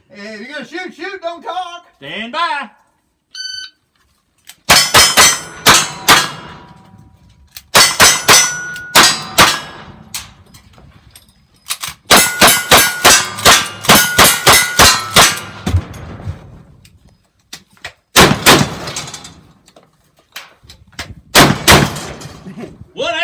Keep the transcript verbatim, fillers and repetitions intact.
If you're gonna shoot, shoot, don't talk. Stand by. What